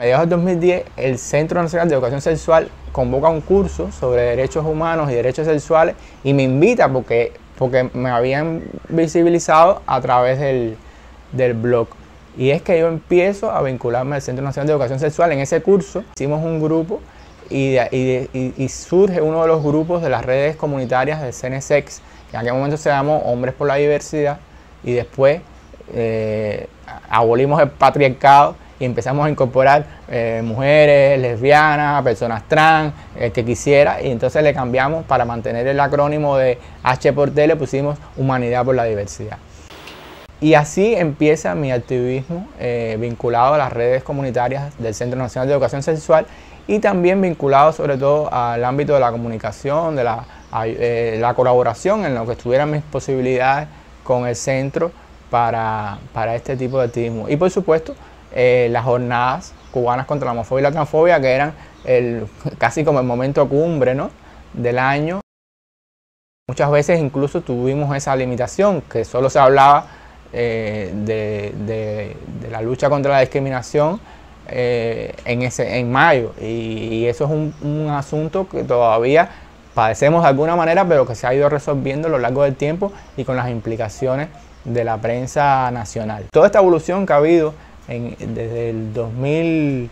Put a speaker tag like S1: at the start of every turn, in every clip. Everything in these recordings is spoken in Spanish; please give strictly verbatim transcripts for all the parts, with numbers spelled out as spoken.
S1: mediados del dos mil diez, el Centro Nacional de Educación Sexual convoca un curso sobre derechos humanos y derechos sexuales y me invita porque, porque me habían visibilizado a través del, del blog. Y es que yo empiezo a vincularme al Centro Nacional de Educación Sexual. En ese curso hicimos un grupo y, de, y, de, y, y surge uno de los grupos de las redes comunitarias de CENESEX, que en aquel momento se llamó Hombres por la Diversidad, y después eh, abolimos el patriarcado y empezamos a incorporar eh, mujeres, lesbianas, personas trans, el que quisiera, y entonces le cambiamos, para mantener el acrónimo de H por T, le pusimos Humanidad por la Diversidad. Y así empieza mi activismo eh, vinculado a las redes comunitarias del Centro Nacional de Educación Sexual y también vinculado sobre todo al ámbito de la comunicación, de la, eh, la colaboración en lo que estuvieran mis posibilidades con el centro para, para este tipo de activismo. Y por supuesto, eh, las jornadas cubanas contra la homofobia y la transfobia, que eran el, casi como el momento cumbre, ¿no?, del año. Muchas veces incluso tuvimos esa limitación, que solo se hablaba eh, de, de, de la lucha contra la discriminación eh, en, ese, en mayo. Y, y eso es un, un asunto que todavía padecemos de alguna manera, pero que se ha ido resolviendo a lo largo del tiempo y con las implicaciones de la prensa nacional. Toda esta evolución que ha habido en, desde el dos mil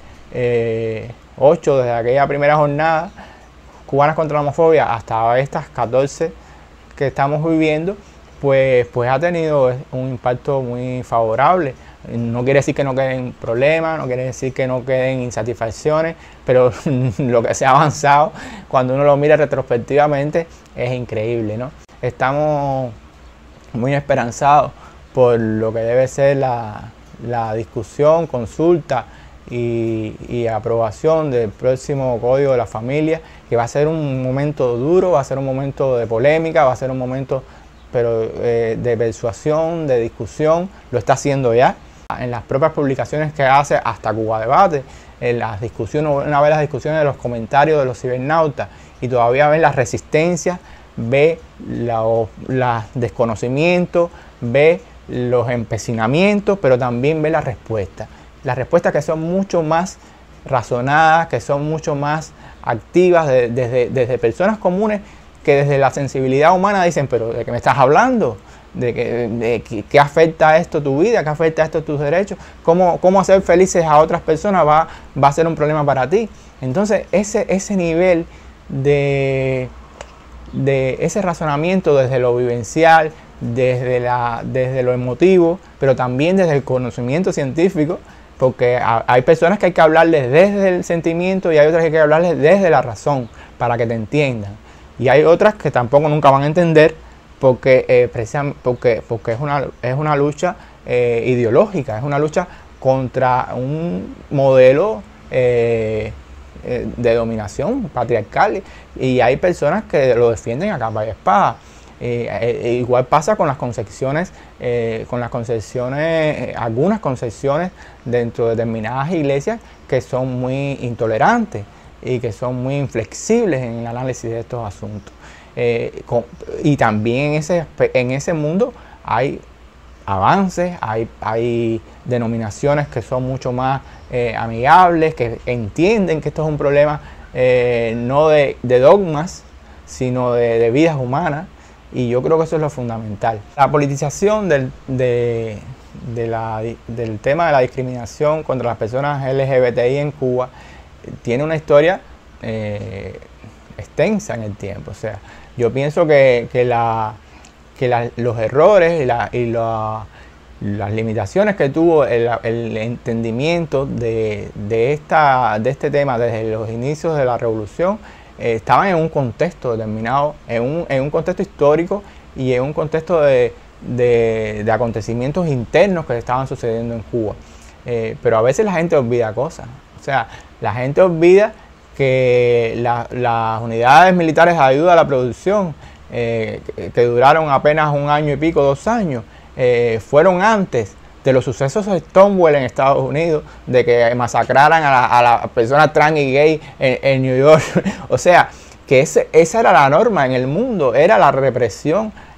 S1: ocho, desde aquella primera jornada cubanas contra la homofobia hasta estas catorce que estamos viviendo, pues, pues ha tenido un impacto muy favorable. No quiere decir que no queden problemas, no quiere decir que no queden insatisfacciones, pero lo que se ha avanzado cuando uno lo mira retrospectivamente es increíble, ¿no? Estamos muy esperanzados por lo que debe ser la, la discusión, consulta y, y aprobación del próximo Código de la Familia, que va a ser un momento duro, va a ser un momento de polémica, va a ser un momento pero, eh, de persuasión, de discusión. Lo está haciendo ya en las propias publicaciones que hace hasta Cuba Debate, en las discusiones, una vez las discusiones de los comentarios de los cibernautas, y todavía ven las resistencias, ve los la desconocimientos, ve los empecinamientos, pero también ve las respuestas. Las respuestas que son mucho más razonadas, que son mucho más activas, de, desde, desde personas comunes que desde la sensibilidad humana dicen, pero ¿de qué me estás hablando? ¿De qué, de qué afecta esto tu vida? ¿Qué afecta esto tus derechos? ¿Cómo, cómo hacer felices a otras personas va, va a ser un problema para ti? Entonces ese, ese nivel de, de ese razonamiento desde lo vivencial, desde, la, desde lo emotivo, pero también desde el conocimiento científico, porque hay personas que hay que hablarles desde el sentimiento y hay otras que hay que hablarles desde la razón para que te entiendan. Y hay otras que tampoco nunca van a entender porque, eh, precisamente porque, porque es, una, es una lucha eh, ideológica, es una lucha contra un modelo eh, eh, de dominación patriarcal, y hay personas que lo defienden a capa y espada. Eh, eh, igual pasa con las concepciones, eh, con las concepciones, eh, algunas concepciones dentro de determinadas iglesias que son muy intolerantes y que son muy inflexibles en el análisis de estos asuntos. Eh, con, y también en ese, en ese mundo hay avances, hay, hay denominaciones que son mucho más eh, amigables, que entienden que esto es un problema eh, no de, de dogmas, sino de, de vidas humanas. Y yo creo que eso es lo fundamental. La politización del, de, de la, del tema de la discriminación contra las personas L G B T I en Cuba tiene una historia eh, extensa en el tiempo. O sea, yo pienso que, que, la, que la, los errores y, la, y la, las limitaciones que tuvo el, el entendimiento de, de, esta, de este tema desde los inicios de la revolución Eh, estaban en un contexto determinado, en un, en un contexto histórico y en un contexto de, de, de acontecimientos internos que estaban sucediendo en Cuba. Eh, pero a veces la gente olvida cosas. O sea, la gente olvida que la, las unidades militares de ayuda a la producción, eh, que, que duraron apenas un año y pico, dos años, eh, fueron antes de los sucesos de Stonewall en Estados Unidos, de que masacraran a las la personas trans y gay en, en New York. O sea, que ese, esa era la norma en el mundo, era la represión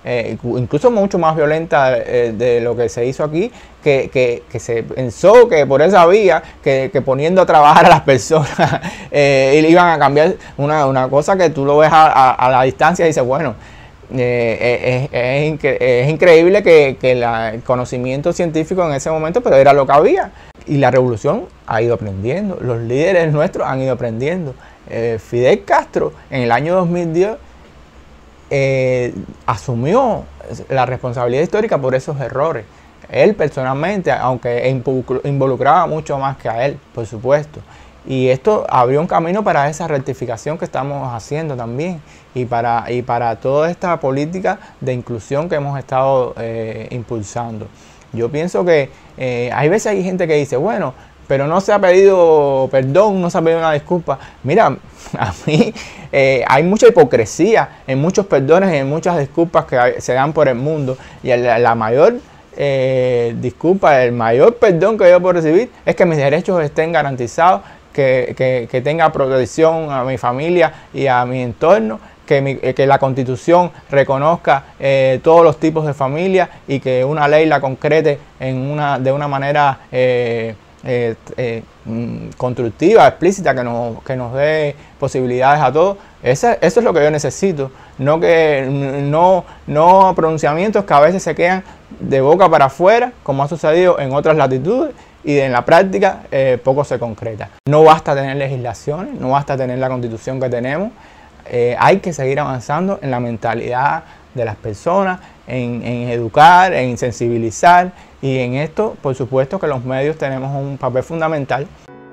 S1: eh, incluso mucho más violenta eh, de lo que se hizo aquí, que, que, que se pensó que por esa vía, que, que poniendo a trabajar a las personas, eh, iban a cambiar una, una cosa que tú lo ves a, a, a la distancia y dices, bueno, eh, es, es, incre es increíble que, que la, el conocimiento científico en ese momento, pero era lo que había. Y la revolución ha ido aprendiendo, los líderes nuestros han ido aprendiendo. Eh, Fidel Castro en el año dos mil diez eh, asumió la responsabilidad histórica por esos errores. Él personalmente, aunque involucraba mucho más que a él, por supuesto. Y esto abrió un camino para esa rectificación que estamos haciendo también y para, y para toda esta política de inclusión que hemos estado eh, impulsando. Yo pienso que eh, hay veces hay gente que dice, bueno, pero no se ha pedido perdón, no se ha pedido una disculpa. Mira, a mí eh, hay mucha hipocresía en muchos perdones y en muchas disculpas que hay, se dan por el mundo. Y la, la mayor eh, disculpa, el mayor perdón que yo puedo recibir es que mis derechos estén garantizados, que, que, que tenga protección a mi familia y a mi entorno, que, mi, que la Constitución reconozca eh, todos los tipos de familia y que una ley la concrete en una, de una manera eh, eh, eh, constructiva, explícita, que nos, que nos dé posibilidades a todos. Ese, eso es lo que yo necesito, no, que, no, no pronunciamientos que a veces se quedan de boca para afuera, como ha sucedido en otras latitudes, y en la práctica eh, poco se concreta. No basta tener legislaciones, no basta tener la Constitución que tenemos, eh, hay que seguir avanzando en la mentalidad de las personas, en, en educar, en sensibilizar, y en esto, por supuesto, que los medios tenemos un papel fundamental.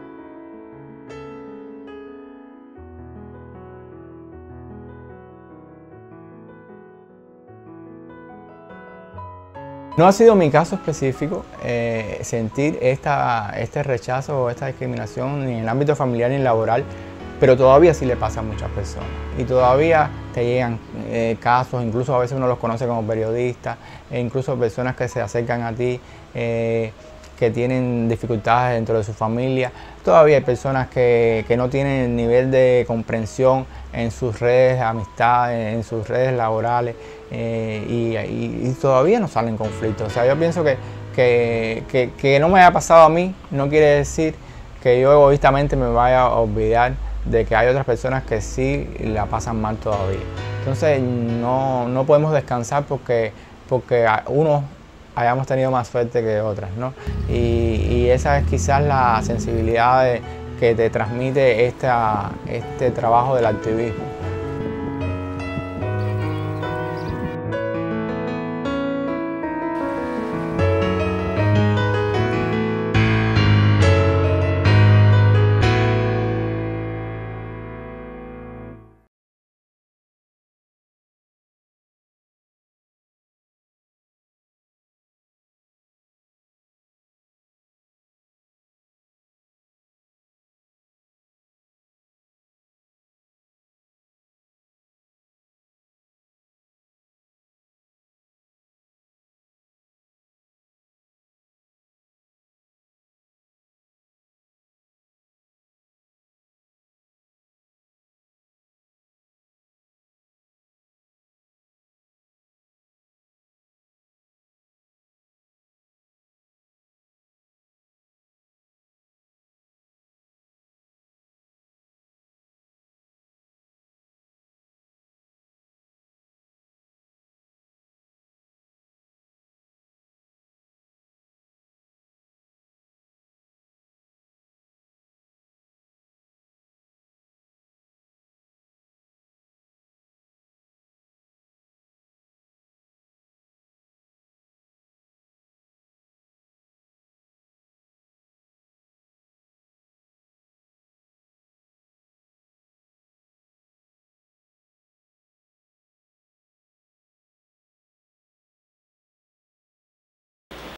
S1: No ha sido mi caso específico eh, sentir esta, este rechazo o esta discriminación ni en el ámbito familiar ni laboral, pero todavía sí le pasa a muchas personas. Y todavía te llegan eh, casos, incluso a veces uno los conoce como periodistas, e incluso personas que se acercan a ti, eh, que tienen dificultades dentro de su familia. Todavía hay personas que, que no tienen el nivel de comprensión en sus redes de amistad, en sus redes laborales, eh, y, y, y todavía no salen conflictos. O sea, yo pienso que, que, que, que no me haya pasado a mí no quiere decir que yo egoístamente me vaya a olvidar de que hay otras personas que sí la pasan mal todavía. Entonces no, no podemos descansar porque, porque unos hayamos tenido más suerte que otras, ¿no? Y, y esa es quizás la sensibilidad de, que te transmite esta, este trabajo del activismo.